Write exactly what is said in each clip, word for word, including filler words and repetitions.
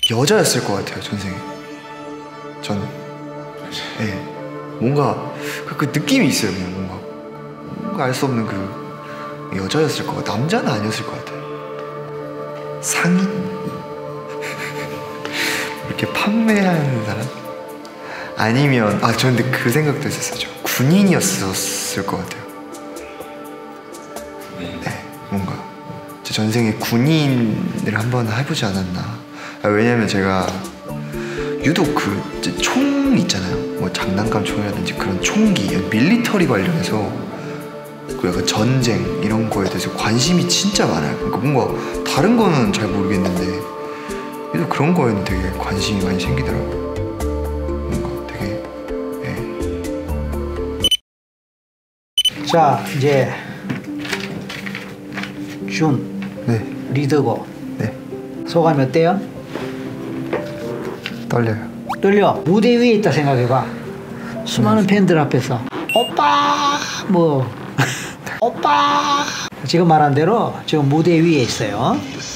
여자였을 것 같아요, 전생에. 저는. 예. 네. 뭔가 그, 그 느낌이 있어요. 그냥 뭔가 뭔가 알 수 없는 그 여자였을 것 같아요. 남자는 아니었을 것 같아요. 상인? 이렇게 판매하는 사람? 아니면 아 저 근데 그 생각도 했었어요. 군인이었을 것 같아요. 네, 뭔가 제 전생에 군인을 한번 해보지 않았나. 아, 왜냐면 제가 유독 그 총 있잖아요. 뭐 장난감 총이라든지 그런 총기, 밀리터리 관련해서 그 약간 전쟁 이런 거에 대해서 관심이 진짜 많아요. 그러니까 뭔가 다른 거는 잘 모르겠는데 유독 그런 거에는 되게 관심이 많이 생기더라고요. 뭔가 되게 예. 자, 이제 준 네. 리더고 네. 소감이 어때요? 떨려요. 떨려. 무대 위에 있다 생각해봐. 수많은 네. 팬들 앞에서 오빠 뭐 오빠 지금 말한 대로 지금 무대 위에 있어요.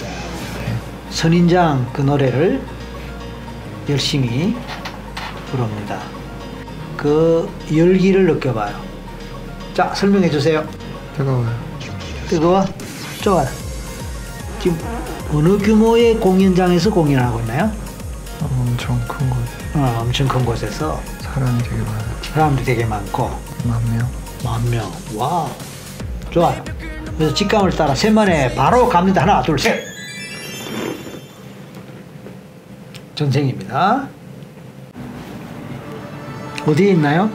선인장 그 노래를 열심히 부릅니다. 그 열기를 느껴봐요. 자, 설명해 주세요. 뜨거워요. 뜨거워? 좋아요. 지금 어느 규모의 공연장에서 공연을 하고 있나요? 엄청 큰 곳. 어, 엄청 큰 곳에서 사람이 되게 많아요. 사람들이 되게 많고 만 명. 만 명. 와우. 좋아요. 그래서 직감을 따라 셋만에 바로 갑니다. 하나, 둘, 셋. 전생입니다. 어디에 있나요?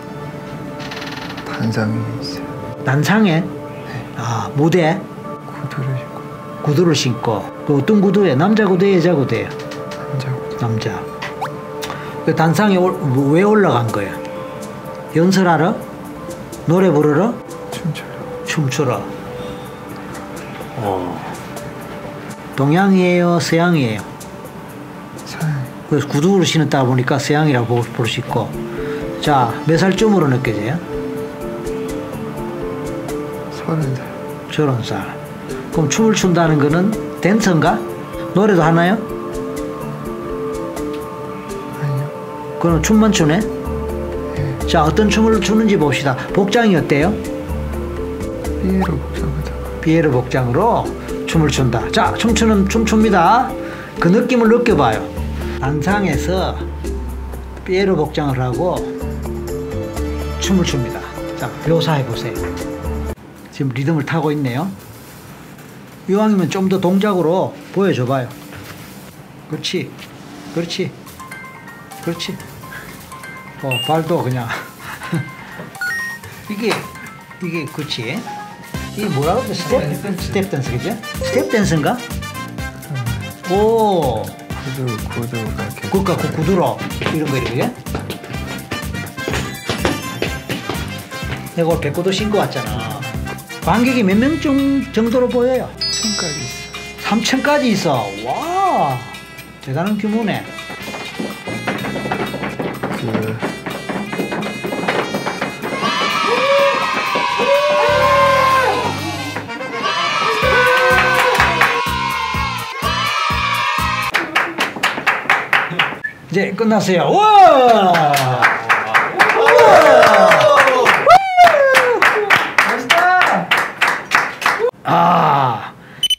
단상에 있어요. 단상에? 네. 아, 무대? 구두를 신고. 구두를 신고. 그 어떤 구두에? 남자 구두에 여자 구두에? 남자 구두. 남자. 그 단상에 올, 왜 올라간 거예요? 연설하러? 노래 부르러? 춤추러. 춤추러. 오. 동양이에요? 서양이에요? 서양. 그래서 구두를 신었다 보니까 서양이라고 볼 수 있고. 자, 몇 살쯤으로 느껴져요? 서른 살. 서른 살. 그럼 춤을 춘다는 거는 댄서인가? 노래도 하나요? 아니요. 그럼 춤만 추네? 네. 자, 어떤 춤을 추는지 봅시다. 복장이 어때요? 피에로 복장하다. 피에로 복장으로 춤을 춘다. 자, 춤추는 춤춥니다. 그 느낌을 느껴봐요. 단상에서 피에로 복장을 하고 춤을 춥니다. 자, 묘사해 보세요. 지금 리듬을 타고 있네요. 이왕이면 좀 더 동작으로 보여줘봐요. 그렇지, 그렇지, 그렇지. 어, 발도 그냥 이게 이게 그렇지. 이게 뭐라고 그래? 스텝 스텝 댄스 그죠? 스텝 댄스인가? 오. 구두 구두가 이렇게. 그니까 그 구두로 이런 거 이렇게. 내가 오늘 백구도 신고 왔잖아. 관객이 몇 명쯤 정도로 보여요? 삼천까지 있어. 삼천까지 있어. 와, 대단한 규모네. 그 이제 끝났어요. 와! 멋있다. 아,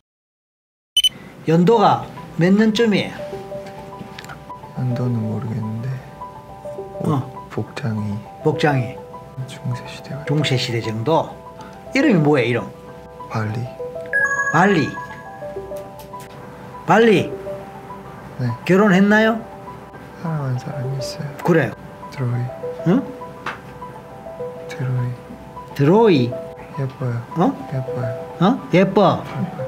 연도가 몇 년쯤이에요? 연도는 모르겠는데 옷 어. 복장이 복장이 중세 시대가. 중세 시대 정도. 이름이 뭐예요? 이름? 발리. 발리. 발리. 네. 결혼했나요? 사랑하는 사람이 있어요. 그래요. 드로이. 응? 드로이. 드로이. 예뻐요. 어? 예뻐요. 어? 예뻐.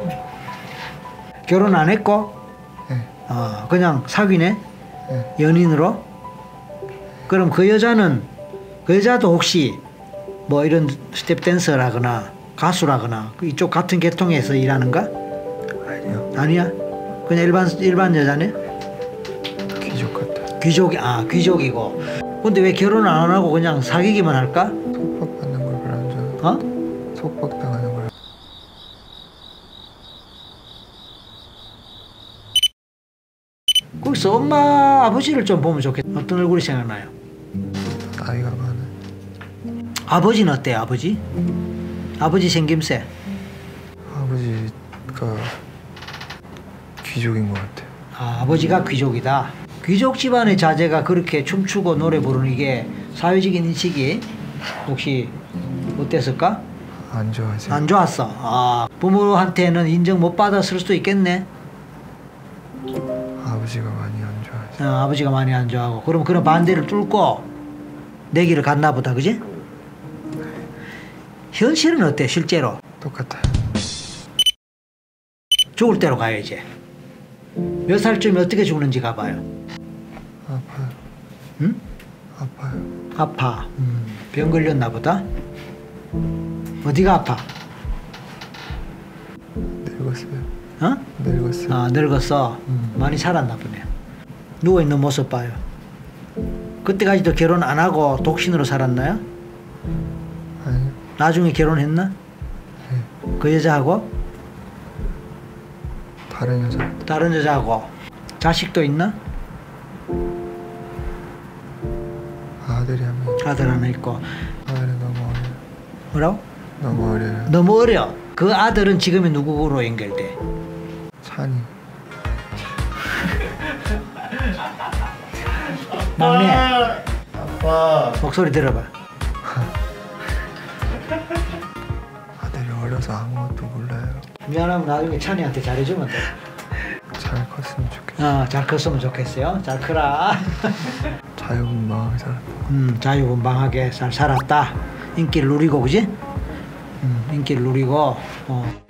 결혼 안 했고? 네. 어, 그냥 사귀네? 네. 연인으로? 그럼 그 여자는, 그 여자도 혹시 뭐 이런 스텝 댄서라거나 가수라거나 이쪽 같은 계통에서 일하는가? 아니요. 아니야? 그냥 일반, 일반 여자네? 귀족 같아. 귀족이, 아, 귀족이고. 근데 왜 결혼 안 하고 그냥 사귀기만 할까? 속박받는 걸 별로 안 좋아해요. 어? 속박당하는 걸. 여기서 엄마 아버지를 좀 보면 좋겠다. 어떤 얼굴이 생각나요? 나이가 많은. 아버지는 어때요? 아버지? 아버지 생김새. 아버지가 귀족인 것 같아요. 아, 아버지가 귀족이다. 귀족 집안의 자제가 그렇게 춤추고 노래 부르는 게 사회적인 인식이 혹시 어땠을까? 안 좋아하세요? 안 좋았어. 아, 부모한테는 인정 못 받았을 수도 있겠네. 아버지가 많이 안 좋아하세요. 어, 아버지가 많이 안 좋아하고. 그럼 그런 반대를 뚫고 내 길을 갔나 보다, 그지? 현실은 어때, 실제로? 똑같아요. 죽을 대로 가야지. 몇 살쯤에 어떻게 죽는지 가봐요. 아파요. 응? 아파요. 아파. 음, 병 걸렸나 보다. 어디가 아파? 늙었어요. 어? 늙었어요. 아, 늙었어. 음, 많이 살았나 보네. 누워있는 모습 봐요. 그때까지도 결혼 안 하고 독신으로 살았나요? 아니요. 나중에 결혼했나? 네. 그 여자하고? 다른 여자. 다른 여자하고? 자식도 있나? 아들이 한 명. 아들 하나 있고. 아들이 너무 어려요. 뭐라고? 너무 어려요. 너무 어려. 그 아들은 지금의 누구로 연결돼? 찬이. 막내. 아빠. 목소리 들어봐. 아들이 어려서 아무것도 몰라요. 미안하면 나중에 찬이한테 잘해주면 돼. 잘 컸으면 좋겠어요. 어, 잘 컸으면 좋겠어요. 잘 크라. 자유분방하게 살았다. 음, 자유분방하게 잘 살았다. 인기를 누리고, 그지? 음, 인기를 누리고, 어.